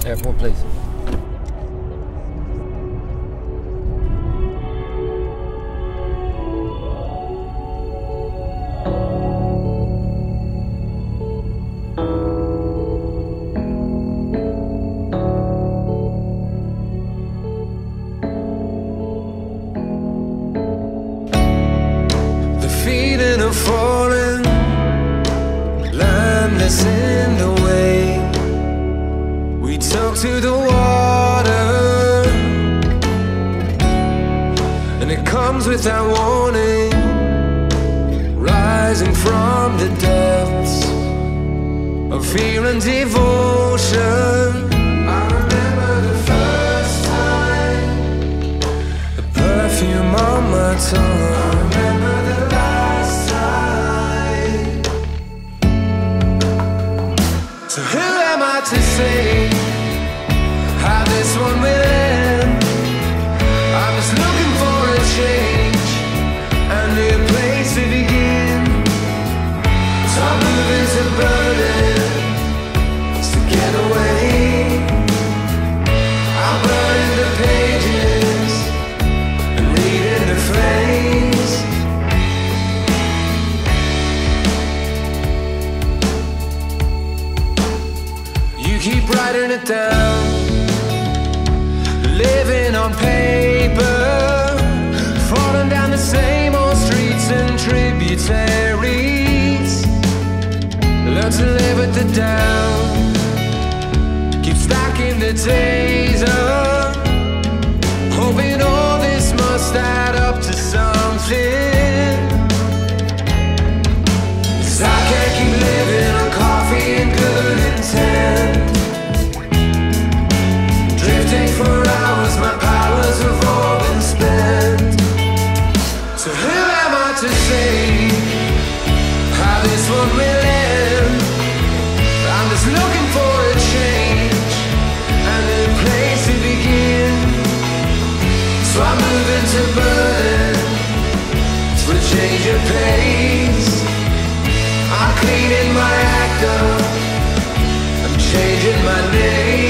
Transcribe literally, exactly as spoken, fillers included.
Airport, please. The feeling of falling, landless in the way. We took to the water, and it comes without warning, rising from the depths of fear and devotion. I remember the first time, the perfume on my tongue. I remember the last time. So who am I to say how this one will end? I'm just looking for a change, a new place to begin. So I'm moving to Berlin just to get away. I'm burning the pages and reading the phrase. You keep writing it down, living on paper, falling down the same old streets and tributaries. Learn to live with the down, keep stacking the days up, hoping all this must add up to something. 'Cause I can't keep living on coffee and good intent, drifting for hours, my powers have all been spent. So who am I to say how this one will end? I'm just looking for a change, a new place to begin. So I'm moving to Berlin for a change of pace. I'm cleaning my act up, I'm changing my name.